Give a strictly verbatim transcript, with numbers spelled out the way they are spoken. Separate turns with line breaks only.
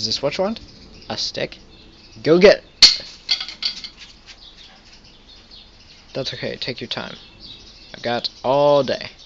Is this what you want? A stick? Go get it! That's okay, take your time. I got all day.